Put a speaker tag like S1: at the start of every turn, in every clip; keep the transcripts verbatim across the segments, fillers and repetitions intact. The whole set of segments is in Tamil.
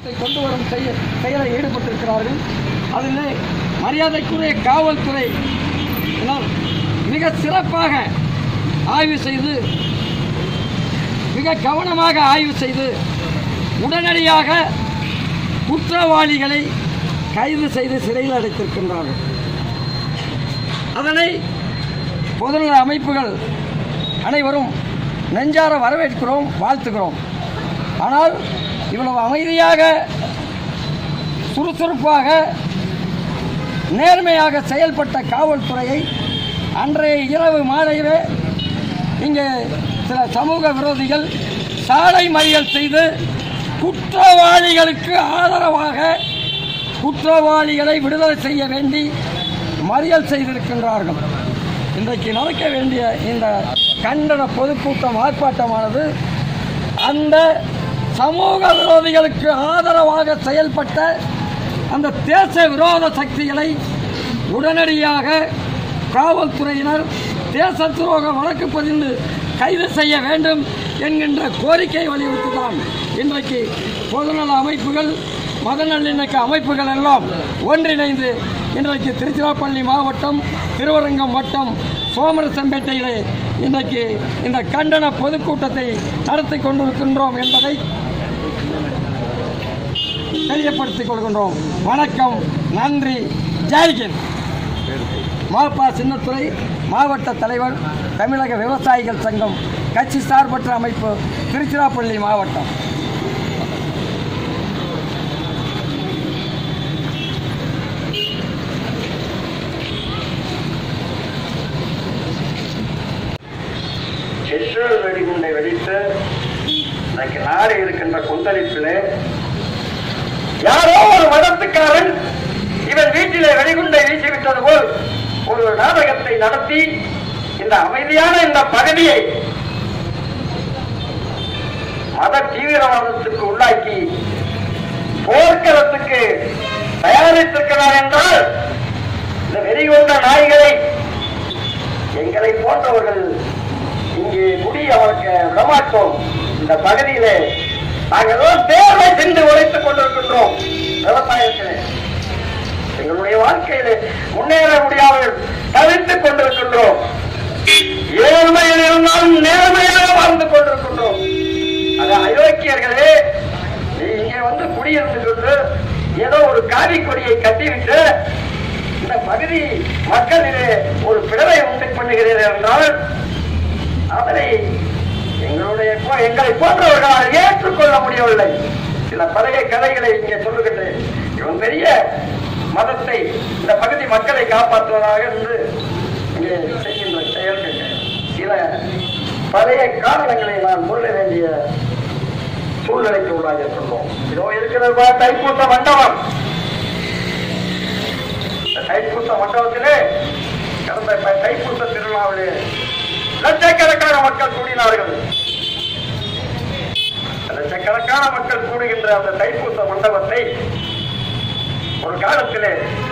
S1: கொண்டு வரும் செயலை ஈடுபட்டிருக்கிறார்கள். அதிலே மரியாதைக்குரிய காவல்துறை மிக சிறப்பாக ஆய்வு செய்து மிக கவனமாக ஆய்வு செய்து உடனடியாக குற்றவாளிகளை கைது செய்து சிறையில் அடைத்திருக்கின்றார்கள். அதனை பொதுநல அமைப்புகள் அனைவரும் நெஞ்சார வரவேற்கிறோம், வாழ்த்துகிறோம். ஆனால் இவ்வளவு அமைதியாக சுறுசுறுப்பாக நேர்மையாக செயல்பட்ட காவல்துறையை அன்றைய இரவு மாலையிலே இங்கே சில சமூக விரோதிகள் சாலை மறியல் செய்து குற்றவாளிகளுக்கு ஆதரவாக குற்றவாளிகளை விடுதலை செய்ய வேண்டி மறியல் செய்திருக்கின்றார்கள். இன்றைக்கு நடக்க வேண்டிய இந்த கண்டன பொதுக்கூட்டம் ஆர்ப்பாட்டமானது அந்த சமூக விரோதிகளுக்கு ஆதரவாக செயல்பட்ட அந்த தேச விரோத சக்திகளை உடனடியாக காவல்துறையினர் தேச துரோக வழக்கு பதிந்து கைது செய்ய வேண்டும் என்கின்ற கோரிக்கை வலியுறுத்திதான் இன்றைக்கு பொதுநல அமைப்புகள் மத நல்லிணக்க அமைப்புகள் எல்லாம் ஒன்றிணைந்து இன்றைக்கு திருச்சிராப்பள்ளி மாவட்டம் திருவரங்கம் வட்டம் சோமரசம்பேட்டையிலே இன்றைக்கு இந்த கண்டன பொதுக்கூட்டத்தை நடத்தி கொண்டிருக்கின்றோம் என்பதை தெரியப்படுத்திக் கொள்கின்றோம். வணக்கம், நன்றி, ஜெய்ஹிந்த். மாப்பா சின்னத்துறை மாவட்ட தலைவர், தமிழக விவசாயிகள் சங்கம், கட்சி சார்பற்ற அமைப்பு, திருச்சிராப்பள்ளி மாவட்டம்.
S2: பெட்ரோல் வெடிகுண்டை வெடித்து இன்னைக்கு நாடு இருக்கின்ற கொந்தளிப்பிலே யாரோ ஒரு மதத்துக்காரன் இவன் வீட்டிலே வெடிகுண்டை வீசிவிட்டது போல் ஒரு நாடகத்தை நடத்தி இந்த அமைதியான இந்த பகுதியை மத தீவிரவாதத்துக்கு உள்ளாக்கி போர்க்களத்துக்கு தயாரித்திருக்கிறார் என்றால் இந்த வெறிகொண்ட நாய்களை எங்களை போன்றவர்கள் இங்கே குடி அவருக்கு விடமாட்டோம். இந்த பகுதியிலே நாங்கள் தேர்வை சென்று உழைத்துக் கொண்டிருக்கின்றோம். விவசாயத்திலே எங்களுடைய வாழ்க்கையிலே முன்னேற முடியாமல் தவித்துக் கொண்டிருக்கின்றோம். ஏழ்மையில் இருந்தாலும் நேர்மையாக வாழ்ந்து கொண்டிருக்கின்றோம். அது அயோக்கியர்களே, இங்கே வந்து குடியிருந்து கொண்டு ஏதோ ஒரு காவி கொடியை கட்டிவிட்டு இந்த பகுதி மக்களிலே ஒரு பிளவை உண்டு பண்ணுகிறீர்கள் என்றால் அதனை எங்களுடைய எங்களை போன்றவர்களால் ஏற்றுக்கொள்ள முடியவில்லை. சில பழைய கதைகளை இங்கே சொல்லுகின்றேன். இவன் பெரிய மதத்தை இந்த பகுதி மக்களை காப்பாற்றுவதாக என்று இங்கே செய்கின்ற செயல்கள் சில பழைய காரணங்களை நான் சொல்ல வேண்டிய சூழ்நிலைக்கு உள்ளாக இருக்கின்றோம். இதோ இருக்கிற தைப்பூச மண்டபம். தைப்பூச மண்டபத்திலே கடந்த தைப்பூச திருவிழாவிலே லட்சக்கணக்கான மக்கள் கூடினார்கள். லட்சக்கணக்கான மக்கள் கூடுகின்ற அந்த தைப்பூச மண்டபத்தை ஒரு காலத்திலே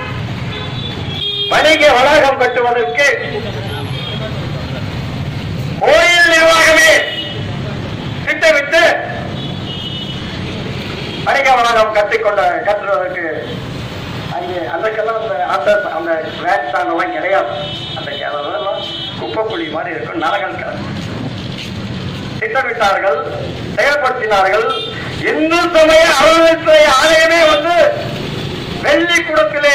S2: வணிக வளாகம் கட்டுவதற்கு கோயில் நிர்வாகமே திட்டமிட்டு வணிக வளாகம் கட்டிக்கொண்ட கட்டுவதற்கு அங்கே அன்றைக்கெல்லாம் அந்த அந்த வேன் ஸ்டாண்ட் எல்லாம் கிடையாது. அன்றைக்கு அதெல்லாம் குப்பைக்குழி மாதிரி இருக்கும், நரகல் கிடக்கு. திட்டமிட்டார்கள், செயல்படுத்தினார்கள். இந்து சமய அறநிலையத்துறை ஆலயமே வந்து வெள்ளி குடத்திலே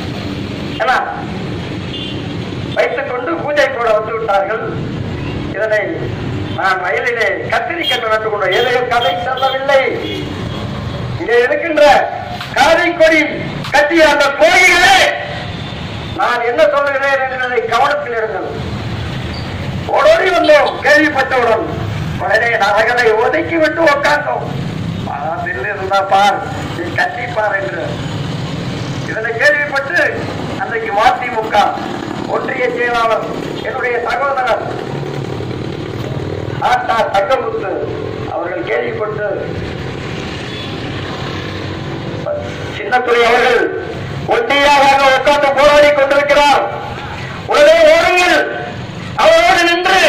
S2: வைத்துக் கொண்டு பூஜை போட வந்து விட்டார்கள். இதனை நான் வயலிலே கத்திரிக்கட்டு நட்டு கொண்ட எதையும் கதை சொல்லவில்லை. இங்கே இருக்கின்ற காரைக்கொடி கட்டிய அந்த கோயிலே நான் என்ன சொல்லுகிறேன் என்பதை கவனத்தில் இருந்தது. ஓடோடி வந்தோம். கேள்விப்பட்டவுடன் உடனே நரகனை ஒதுக்கி விட்டு உட்கார்ந்தோம். இருந்தா பார், நீ கட்டிப்பார் என்று இதனை கேள்விப்பட்டு அன்றைக்கு மதிமுக ஒன்றிய செயலாளர் என்னுடைய சகோதரர் ஆட்டார் தங்கமுத்து அவர்கள் கேள்விப்பட்டு சின்னத்துறை அவர்கள் ஒன்றியாக உட்கார்ந்து போராடி கொண்டிருக்கிறார். உடனே ஓடுங்கள், அவரோடு நின்று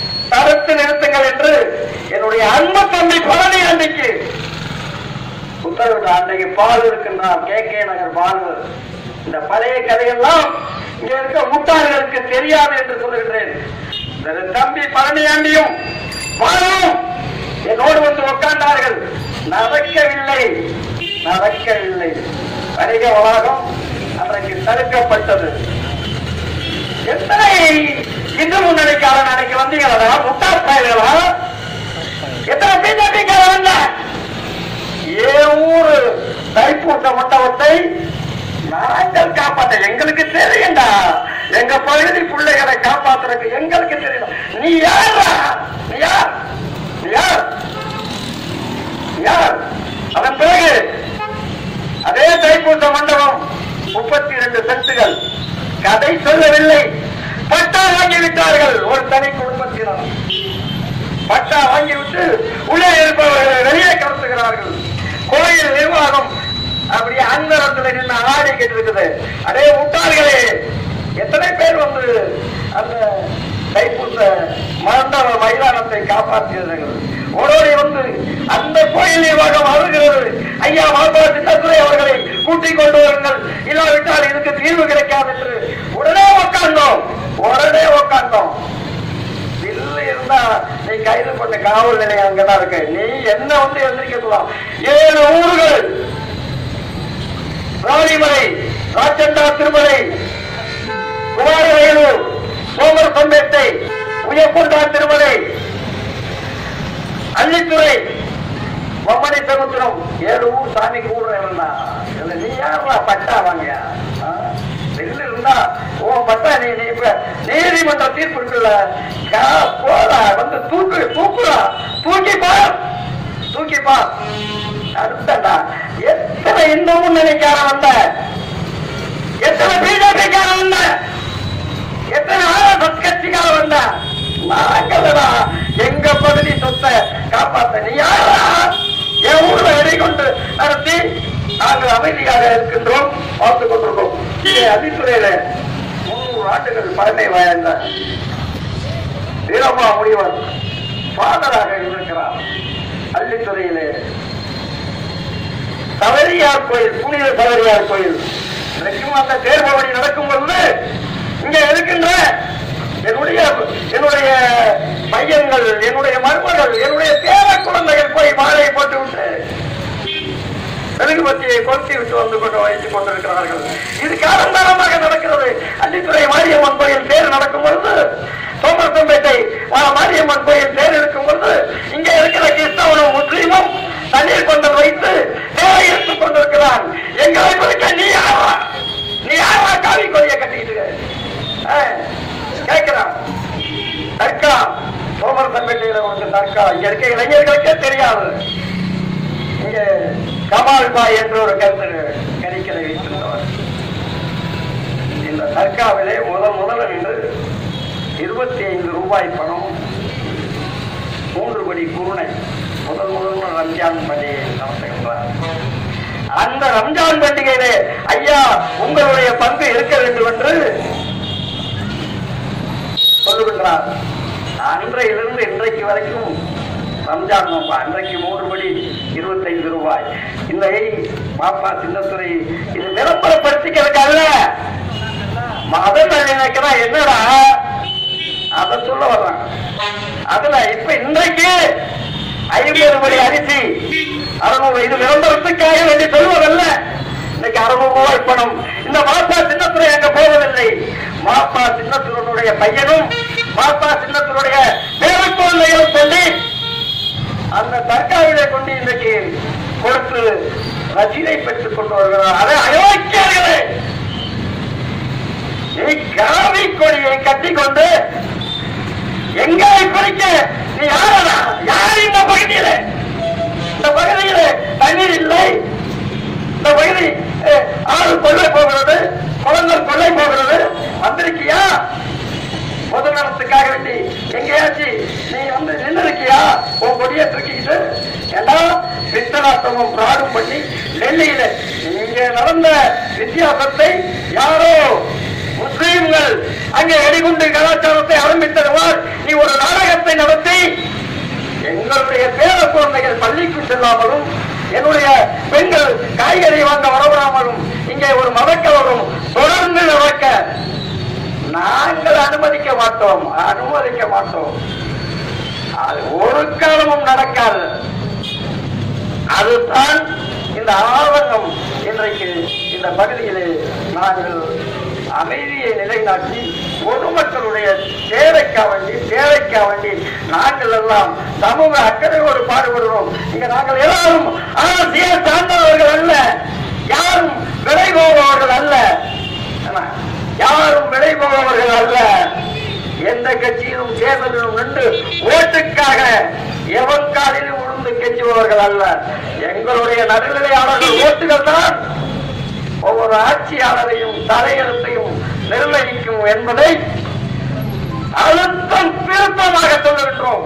S2: தடுத்து நிறுத்துங்கள் என்று என்னுடைய அன்பு தம்பி பழனி அன்றைக்கு உத்தரவிட்ட அன்றைக்கு பால் இருக்கின்றார் கே கே நகர் பால். இந்த பழைய கதையெல்லாம் இங்க இருக்க முட்டாள்களுக்கு தெரியாது என்று சொல்லுகின்றேன். தம்பி பழனியாண்டியும் பாலும் என்னோடு வந்து உட்கார்ந்தார்கள். நடக்கவில்லை நடக்கவில்லை. வணிக வளாகம் அன்றைக்கு தடுக்கப்பட்டது. எத்தனை இந்து முன்னணிக்காரன் அன்னைக்கு வந்தீங்களா? முட்டா பயல்களா? எத்தனை பிஜேபிக்காரன் வந்த? ஏ ஊரு தைப்பூச மண்டபத்தை நாங்கள் காப்பாற்ற எங்களுக்கு தெரியும்டா. எங்க பகுதி பிள்ளைகளை காப்பாற்றுறதுக்கு எங்களுக்கு தெரியும். நீ யாரா? நீ யார்? நீ யார்? யார்? அதன் பிறகு அதே தைப்பூச மண்டபம் முப்பத்தி இரண்டு சென்ட்டுகள். கதை சொல்லவில்லை. பட்டா வாங்கிவிட்டார்கள். ஒரு தனி குடும்பத்தினர் பட்டா வாங்கிவிட்டு உள்ளே இருப்பவர்கள் வெளியே கடத்துகிறார்கள். கோயில் நிர்வாகம் அப்படியே அந்தரத்தில் நின்று ஆடிக்கிட்டு இருக்குது. அதே முட்டாள்களே, எத்தனை பேர் வந்து அந்த தைப்பூச மண்டப மைதானத்தை காப்பாற்றுகிறார்கள். ஓடோடி வந்து அந்த கோயில் நிர்வாகம் அழுகிறது. ஐயா மாதா சின்னத்துறை அவர்களை கூட்டிக் கொண்டு வருங்கள், இல்லாவிட்டால் இதுக்கு தீர்வு கிடைக்காது என்று உடனே உட்கார்ந்தோம். உடனே உட்கார்ந்தோம். இல்லை இருந்தா நீ கைது பண்ண காவல் நிலையம் அங்கதான் இருக்கு. நீ என்ன வந்து எந்திரிக்கலாம். ஏழு ஊர்கள், ராணிமலை, ராச்சண்டா திருமலை, குமாரவேலூர், சோமர் சம்பேட்டை, உயர்கொண்டா திருமலை, அள்ளித்துறை, பொம்மணி சமுத்திரம், ஏழு ஊர் சாமி கூடுறேன். நீ யாரா பட்டா வாங்க? வெளில இருந்தா உன் பட்டா நீ நீதிமன்ற தீர்ப்பு இருக்குல்ல, போடா வந்து தூக்கு தூக்குறா தூக்கிப்பா தூக்கிப்பா. அடுத்தடா எத்தனை இந்து முன்னணிக்காரன் வந்த, எத்தனை பிஜேபிக்காரன் வந்த, எத்தனை ஆர்எஸ்எஸ் கட்சிக்காரன் வந்த. நாங்களா எங்க பகுதி சொத்தை காப்பாத்த. நீ யாரா? என் ஊர்ல எடை கொண்டு நடத்தி நாங்கள் அமைதியாக இருக்கின்றோம், பார்த்துக் கொண்டிருக்கோம். அதித்துறையில முன்னூறு ஆண்டுகள் பழமை வாய்ந்த வீரமா முனிவர் ஃபாதராக இருக்கிறார். அள்ளித்துறையிலே சவரியார் கோயில், புனித சவரியார் கோயில். அந்த தேர்பவனி நடக்கும் பொழுது இங்க இருக்கின்ற என்னுடைய என்னுடைய பையன்கள், என்னுடைய மருமகள், என்னுடைய பேர குழந்தைகள் போய் மாலையை போட்டு விட்டு மெழுகுபத்தியை கொளுத்தி விட்டு வந்து கொண்டு வைத்துக் கொண்டிருக்கிறார்கள். இது காலந்தாரமாக நடக்கிறது. அள்ளித்துறை மாரியம்மன் கோயில் தேர் நடக்கும் பொழுது, சோமரசம்பேட்டை மாரியம்மன் கோயில் தேர் இருக்கும் பொழுது இங்கே இருக்கிற கிறிஸ்தவனும் முஸ்லீமும் தண்ணீர் கொண்டு வைத்து தேவை எடுத்துக் கொண்டிருக்கிறான். எங்களை குறிக்க நீ யாரா? நீ யாரா காவி கொடியை கட்டிட்டு கேட்கிறான்? தர்கா, சோமரசம்பேட்டையில ஒரு தர்கா இங்க இருக்க இளைஞர்களுக்கே தெரியாது. இங்கே கமால் பாய் என்ற ஒரு கருத்து கணிக்கலை வைத்திருந்தவர். இந்த தர்காவிலே முதல் முதல் என்று இருபத்தி ஐந்து ரூபாய் பணம், மூன்று படி குருணை முதல் முதல் ரம்ஜான் பண்டிகை நடத்துகின்றார். அந்த ரம்ஜான் பண்டிகையிலே ஐயா உங்களுடைய பங்கு இருக்க வேண்டும் என்று சொல்லுகின்றார். அன்றையிலிருந்து இன்றைக்கு வரைக்கும் ரம்ஜான் நோம்பா அன்றைக்கு மூன்று படி இருபத்தைந்து ரூபாய். இல்லை மாப்பா சின்னத்துறை இது விளம்பரப்படுத்திக்கிறதுக்கு அல்ல, மத நினைக்கிறா என்னடா அத சொல்ல வர்றான். அதுல இப்ப இன்றைக்கு ஐம்பது படி அரிசி அறுநூறு, இது விளம்பரத்துக்காக வேண்டி சொல்வதல்ல. இன்னைக்கு அறுநூறு ரூபாய் பணம். இந்த மாப்பா சின்னத்துறை அங்க போவதில்லை. மாப்பா சின்னத்துறையுடைய பையனும் மாப்பா சின்னத்துடைய பேரக்குழந்தைகளும் சொல்லி அந்த தர்காவிலே கொண்டு இன்றைக்கு கொடுத்து ரசீதை பெற்றுக் கொண்டு வருகிறார். அதை அயோக்கியர்களே, நீ காவி கொடியை கட்டிக்கொண்டு எங்களை குறிக்க நீ யாரா? யார் இந்த பகுதியில? இந்த பகுதியில தண்ணீர் இல்லை. இந்த பகுதி ஆறு கொள்ளை போகிறது, குளங்கள் கொள்ளை போகிறது. வந்திருக்கியா? பொது நலத்துக்காக வேண்டி எங்கேயாச்சும் நீ வந்து நின்று இருக்கியா? உன் கொடியை தூக்கிக்கிட்டு ஏன்னா பித்தனாட்டமும் பிராடும் பண்ணி டெல்லியில இங்கே நடந்த வித்தியாசத்தை யாரோ முஸ்லீம்கள் அங்கே வெடிகுண்டு கலாச்சாரத்தை ஆரம்பித்தருவார். நீ ஒரு நாடகத்தை நடத்தி எங்களுடைய பேர குழந்தைகள் பள்ளிக்கு செல்லாமலும் என்னுடைய பெண்கள் காய்கறி வாங்க வரவிடாமலும் இங்கே ஒரு மதக்கலவரம் தொடர்ந்து நடக்க நாங்கள் அனுமதிக்க மாட்டோம் அனுமதிக்க மாட்டோம் அது ஒரு காலமும் நடக்காது. அதுதான் இந்த ஆதங்கம். இன்றைக்கு இந்த பகுதியிலே நாங்கள் அமைதியை நிலைநாட்டி பொதுமக்களுடைய தேவைக்கா வேண்டி தேவைக்கா வேண்டி நாங்கள் எல்லாம் சமூக அக்கறையோடு பாடுபடுகிறோம். இங்க நாங்கள் எல்லாரும் அரசியல் சார்ந்தவர்கள் அல்ல, யாரும் விலை போபவர்கள் அல்ல, யாரும் விலை போபவர்கள் அல்ல. எந்த கட்சியிலும் தேர்தலிலும் நின்று ஓட்டுக்காக எவன் காலிலும் உழுந்து கெஞ்சுபவர்கள் அல்ல. எங்களுடைய நடுநிலையாளர்கள் ஓட்டுகள் தான் ஒவ்வொரு ஆட்சியாளரையும் தலையெழுத்தையும் நிர்ணயிக்கும் என்பதை அழுத்தம் திருத்தமாக சொல்லுகின்றோம்.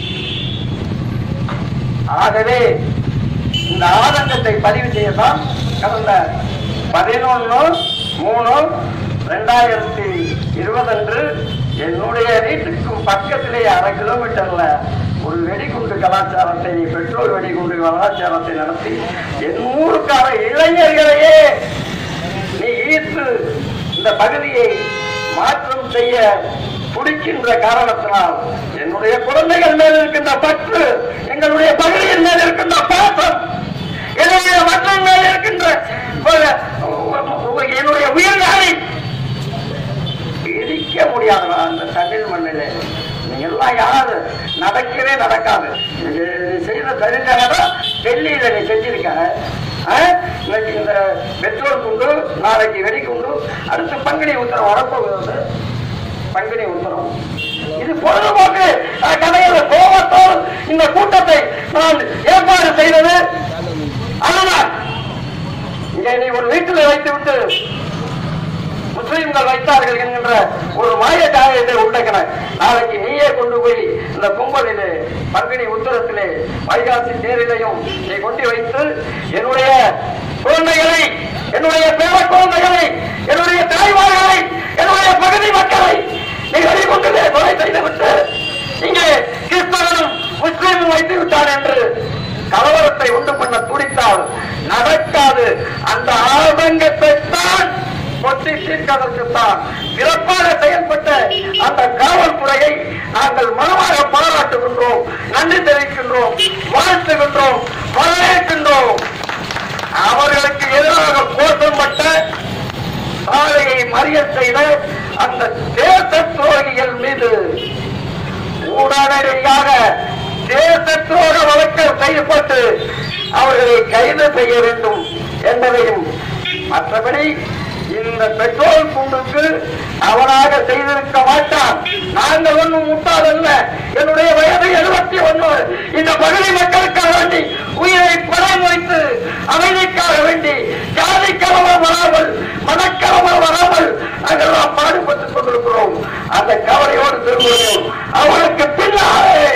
S2: ஆகவே இந்த ஆதங்கத்தை பதிவு செய்யத்தான் கடந்த பதினொன்று மூணு இரண்டாயிரத்தி இருபது அன்று என்னுடைய வீட்டுக்கும் பக்கத்திலே அரை கிலோமீட்டர்ல ஒரு வெடிகுண்டு கலாச்சாரத்தை பெட்ரோல் வெடிகுண்டு கலாச்சாரத்தை நடத்தி என் ஊருக்கான இளைஞர்களையே நீ ஈர்த்து இந்த பகுதியை மாற்றம் செய்ய துடிக்கின்ற காரணத்தினால் என்னுடைய குழந்தைகள் மேல் இருக்கின்ற பற்று, எங்களுடைய பகுதியின் மேல் இருக்கின்ற பாசம், என்னுடைய மக்கள் மேல் இருக்கின்ற என்னுடைய உயிர்களை இடிக்க முடியாது. அந்த தமிழ் மண்ணிலே நீங்க எல்லாம் யாரு நடக்கவே நடக்காது. செய்த தெரிஞ்சாதான் டெல்லியில நீ செஞ்சிருக்க. இன்னைக்கு இந்த பெட்ரோல் குண்டு, நாளைக்கு வெடிக்குண்டு, அடுத்து பங்குனி உத்தரவு வரப்போகிறது. பங்குனி உத்தரவு இது பொழுதுபோக்கு கதையில கோபத்தோடு இந்த கூட்டத்தை நான் ஏற்பாடு செய்தது. அதனால் இங்கே நீ ஒரு வீட்டில் வைத்து விட்டு முஸ்லிம்கள் வைத்தார்கள் என்கின்ற ஒரு மாய காரியத்தை உண்டாக்கின. நாளைக்கு நீயே கொண்டு போய் இந்த கும்பலிலே பங்குனி உத்தரத்திலே வைகாசி தேரிலையும் நீ கொண்டு வைத்து என்னுடைய குழந்தைகளை, என்னுடைய பேர குழந்தைகளை, என்னுடைய தாய்மார்களை, என்னுடைய பகுதி மக்களை நீ வெளிக்கொண்டு கொலை செய்துவிட்டு இங்கே கிறிஸ்தவனும் முஸ்லீமும் வைத்து விட்டார் என்று கலவரத்தை உண்டு பண்ண துடித்தால் நடக்காது. அந்த ஆதங்கத்தை தான் கொட்டி தீர்ப்பதற்குத்தான் சிறப்பாக செயல்பட்ட அந்த காவல்துறையை நாங்கள் மனமாக பாராட்டுகின்றோம், நன்றி தெரிவிக்கின்றோம், வாழ்த்துகின்றோம், வரவேற்கின்றோம். அவர்களுக்கு எதிராக கோஷப்பட்ட சாலையை மறியல் செய்த அந்த தேச துரோகிகள் மீது உடனடியாக தேச துரோக வழக்கு செய்யப்பட்டு அவர்களை கைது செய்ய வேண்டும் என்பதையும், மற்றபடி இந்த பெட்ரோல் குண்டுக்கு அவனாக செய்திருக்க மாட்டான். நாங்கள் ஒன்றும் முட்டாளல்ல. என்னுடைய வயது எழுபத்தி ஒன்று. இந்த பகுதி மக்களுக்காக வேண்டி உயிரை பராமரித்து அமைதிக்காக வேண்டி ஜாதி கலவரம் வராமல், மனக்கலவரம் வராமல் நாங்கள் பாடுபட்டுக் கொண்டிருக்கிறோம். அந்த கவலையோடு திரும்புகிறோம். அவனுக்கு பின்னாலே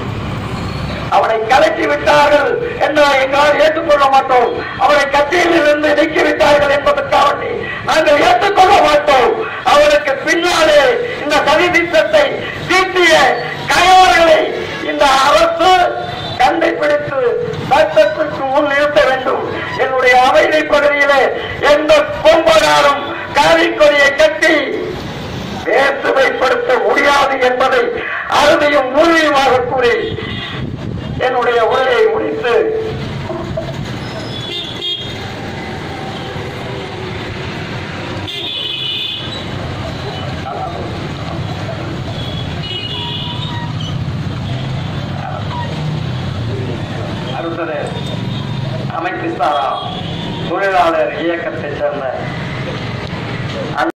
S2: அவனை கலக்கி விட்டார்கள் என்று எங்களால் ஏற்றுக்கொள்ள மாட்டோம். அவனை கட்சியில் இருந்து நீக்கிவிட்டார்கள் என்பதற்காக நாங்கள் ஏற்றுக்கொள்ள மாட்டோம். அவனுக்கு பின்னாலே இந்த சதி திட்டத்தை தீட்டிய கயவர்களை இந்த அரசு கண்டுபிடித்து சட்டத்திற்கு முன் நிறுத்த வேண்டும். என்னுடைய அமைதி பகுதியிலே எந்த கொம்பனாரும் காவிக்கொடியை கட்டி வேற்றுமைப்படுத்த முடியாது என்பதை அறுதியும் உறுதியுமாக கூறி என்னுடைய உரையை முடித்து அடுத்தது அமைப்பு சாரா தொழிலாளர் இயக்கத்தை சேர்ந்த